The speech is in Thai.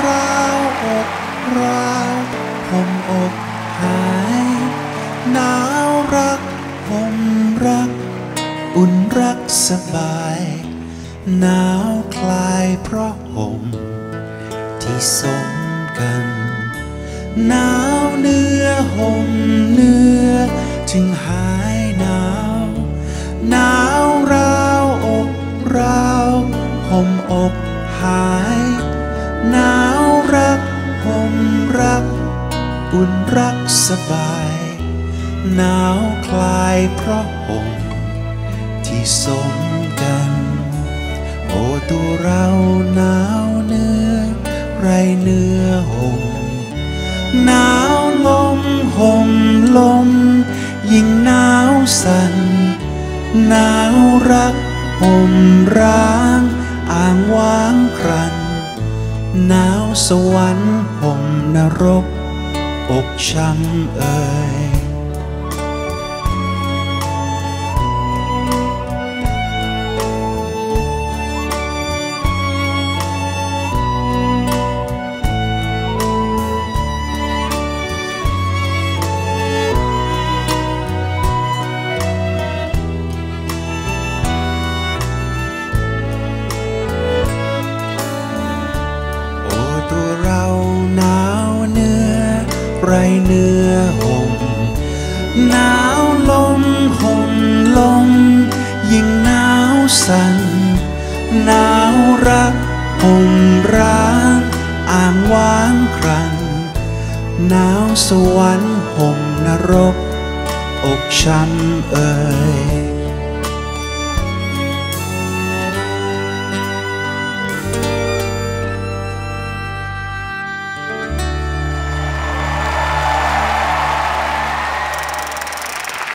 ร้าวอกร้าวห่มอกหายหนาวรักห่มรักอุ่นรักสบายหนาวคลายเพราะห่มที่สมกันหนาวเนื้อห่มเนื้อจึงหายหนาวหนาวร้าวอกร้าวห่มอกหายหนาวรักห่มรักอุ่นรักสบายหนาวคลายเพราะห่มที่สมกันโอ้ตัวเราหนาวเนื้อไรเนื้อห่มหนาวลมห่มลมยิ่งหนาวสั่นหนาวรักห่มร้างอ่างว้างครันหนาวสวรรค์ห่มนรกอกช้ำเอ่ยตัวเราหนาวเนื้อไรเนื้อห่มหนาวลมห่มลมยิ่งหนาวสั่นหนาวรักห่มร้างอ่างว้างครันหนาวสวรรค์ห่มนรกอกช้ำเอ่ย